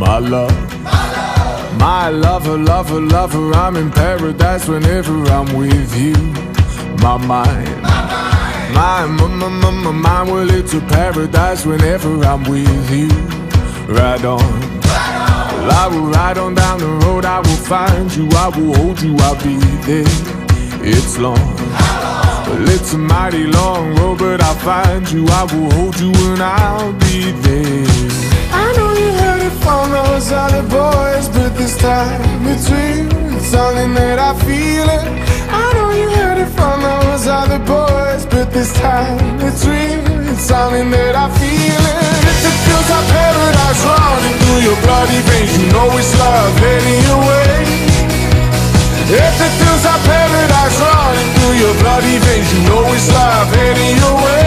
My love, my lover, lover, lover, I'm in paradise whenever I'm with you. My mind, my mind, well it's a paradise whenever I'm with you. Ride on, well, I will ride on down the road, I will find you, I will hold you, I'll be there. It's long, well it's a mighty long road, but I'll find you, I will hold you and I'll be there. I know you heard it from those other boys, but this time it's real, it's something that I feel it. I know you heard it from those other boys, but this time it's real, it's something that I feel it. If it feels like paradise running through your bloody veins, you know it's love heading your way. If it feels like paradise running through your bloody veins, you know it's love heading your way.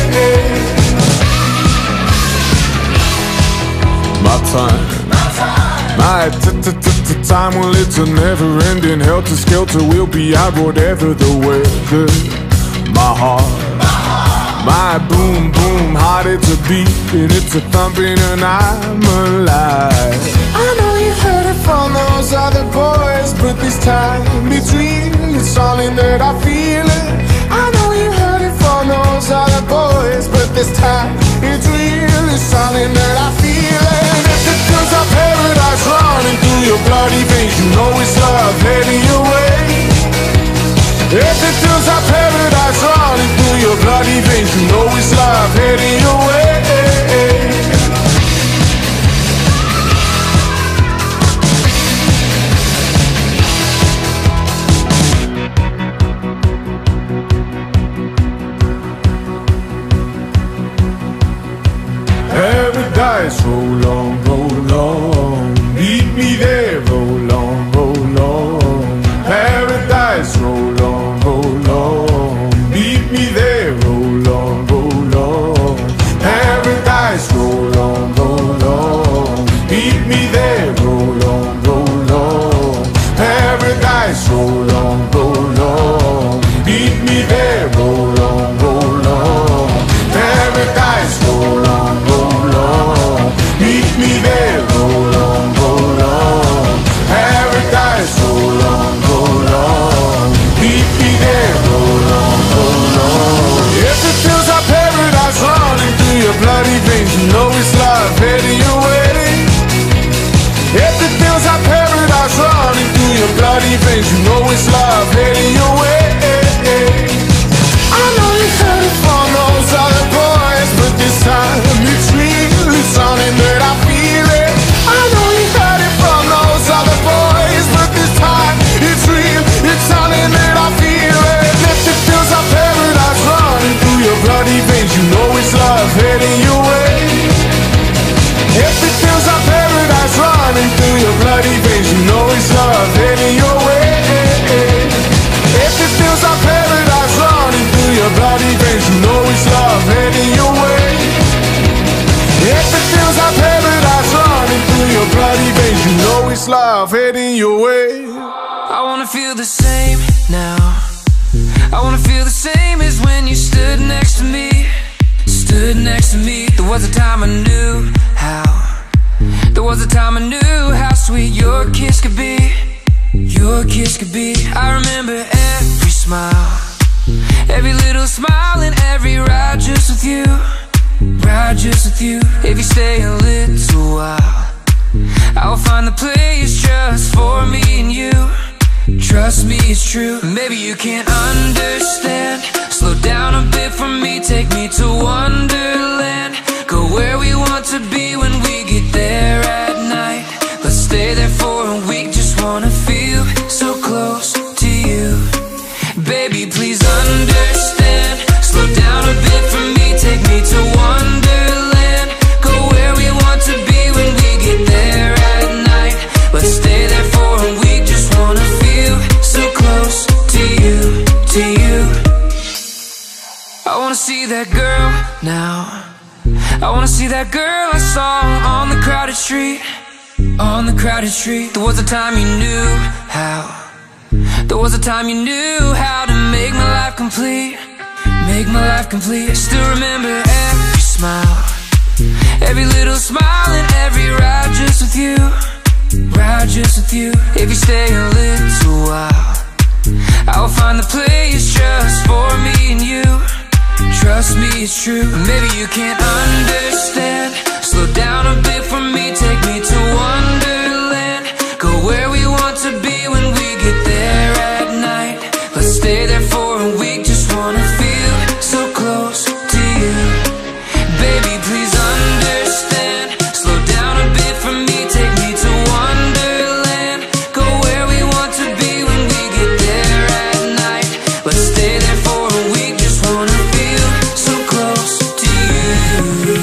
My time, my time, well it's a never-ending helter-skelter. We'll be out whatever the weather. My heart, my boom, boom, heart, it's a beating, it's a thumping, and I'm alive. I know you heard it from those other boys, but this time it's real, it's something that I feel it. I know you heard it from those other boys, but this time it's real, it's something that I feel it. If it feels like paradise running through your bloody veins, you know it's love heading your way. If it feels like paradise running through your bloody veins, you know it's love heading your way. Paradise, roll on, roll on. Meet me there, roll on, roll on. Paradise, roll on, roll on. Meet me there, roll on, roll on. Paradise, roll on, roll on. Meet me there, roll on, roll on. Paradise, roll on, roll on. Meet me there, roll on, roll on. Paradise, roll on, roll on. Meet me there, roll on, roll on. Paradise, roll on, roll on. Meet me there, roll on, roll on. If it feels like paradise running through your bloody veins, you know it's love heading your way. If it feels like paradise running through your bloody veins, you know it's love heading your way. I know you heard it from those other boys, but this time it's real, it's something that I feel it. I know you heard it from those other boys, but this time it's real, it's something that I feel it. If it feels like paradise running through your bloody veins, you know it's love heading your way. If it feels like paradise running through your bloody veins, you know it's love heading your way. If it feels like paradise running through your bloody veins, you know it's love heading your way. If it feels like paradise running through your bloody veins, you know it's love heading your way. I wanna feel the same now. I wanna feel the same as when you stood next to me. Stood next to me. There was a time I knew how. There was a time I knew how sweet your kiss could be. Your kiss could be. I remember every smile, every little smile, and every ride just with you. Ride just with you. If you stay a little while, I'll find the place just for me and you. Trust me, it's true. Maybe you can't understand. Slow down a bit for me, take me to Wonderland. Go where we want to be when we get there at night. Let's stay there for a week, just wanna feel so close to you. Baby, please understand. Slow down a bit for me, take me to Wonderland. Go where we want to be when we get there at night. Let's stay there for a week, just wanna feel so close to you, to you. I wanna see that girl now. I wanna see that girl I saw on the crowded street. On the crowded street. There was a time you knew how. There was a time you knew how to make my life complete. Make my life complete. I still remember every smile, Every little smile and every ride just with you, ride just with you. If you stay a little while, I'll find the place just for me and you. Trust me, it's true. Maybe you can't understand. Slow down a bit for me, take me to Wonderland. Go where we want to be when we get there at night. Let's stay there for a week, just wanna feel so close to you. Baby, please understand. Slow down a bit for me, take me to Wonderland. Go where we want to be when we get there at night. Let's stay there for a week, just wanna feel so close to you.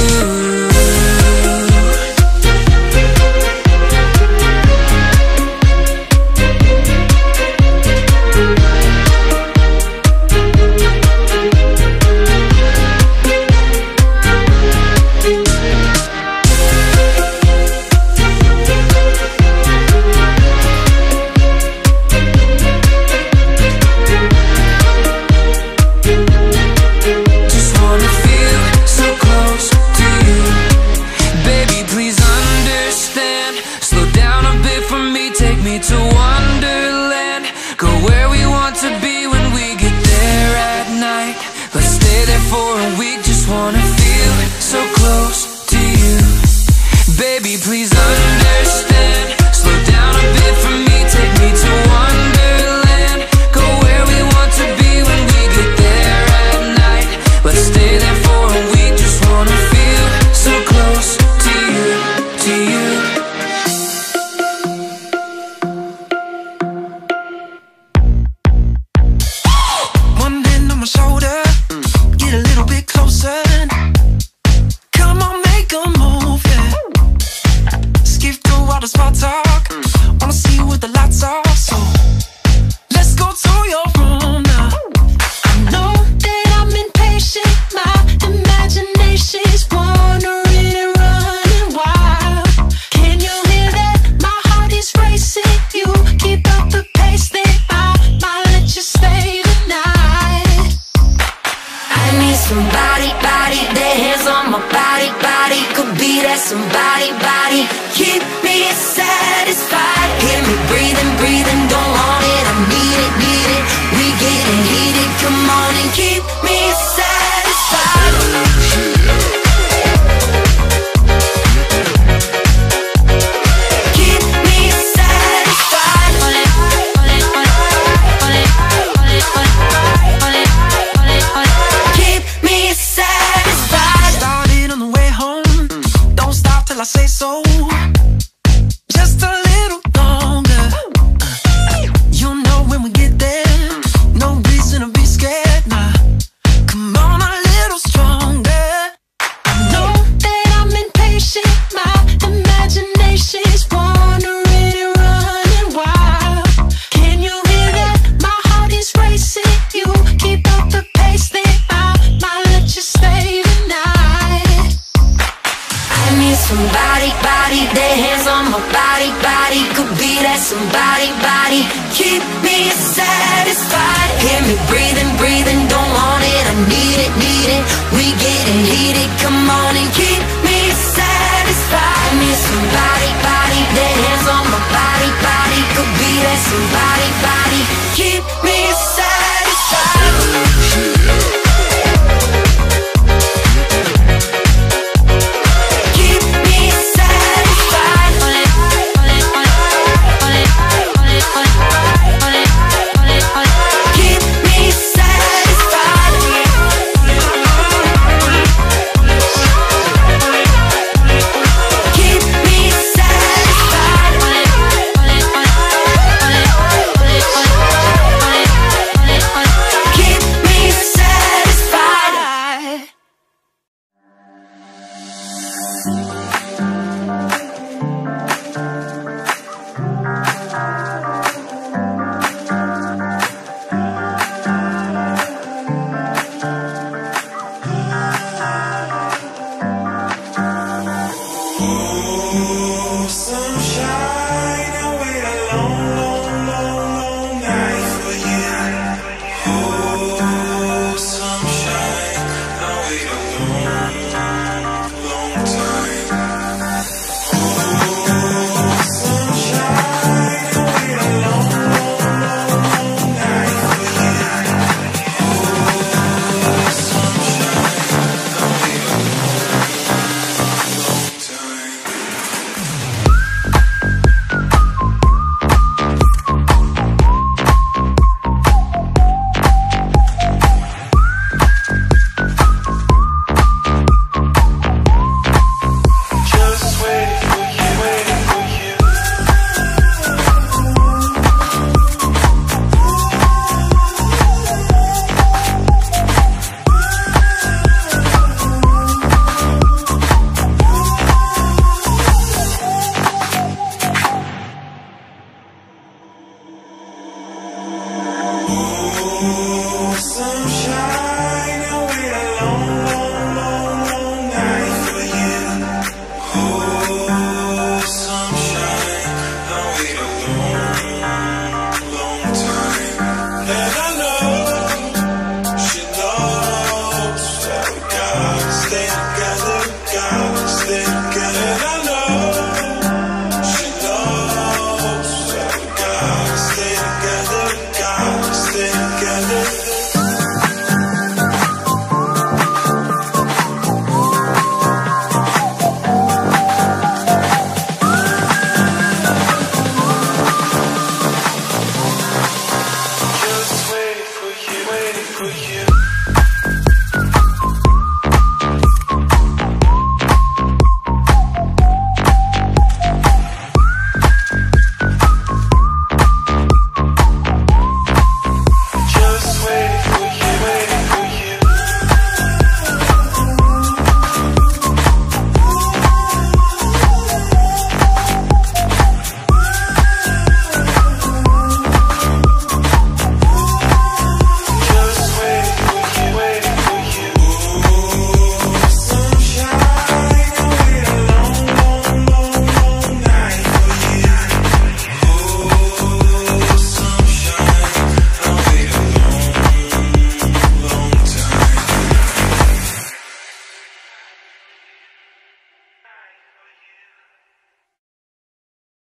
To Wonderland, go where we want to be when we get there at night. Let's stay there for a week, just wanna feel so close to you. Baby, please understand. Slow down a bit for me, take me to Wonderland. Go where we want to be when we get there at night. Let's stay there for a week, just wanna feel so close to you, to you. Shoulder, get a little bit closer. Come on, make a move, yeah. Skip through all the small talk. Wanna see what the lights are, so let's go to your room now. I know that I'm impatient, my imagination's wandering and running wild. Can you hear that? My heart is racing. You keep up the pace, then I might let you stay tonight. I need somebody, body, their hands on my body, body. Could be that somebody, body. Keep me satisfied. Hear me breathing, breathing, don't want it, I need it, need it. We getting heated, come on and keep me satisfied. Keep me satisfied. Keep me satisfied. Started on the way home, don't stop till I say so. Just a little longer. You know when we get there, no reason to be scared now. Come on a little stronger. I know that I'm impatient, my imagination's wandering and running wild. Can you hear that? My heart is racing. You keep up the pace, then I might let you stay tonight. I need somebody, body, their hands on my body, body. Could be that somebody, body. Keep me satisfied. Hear me breathing, breathing, don't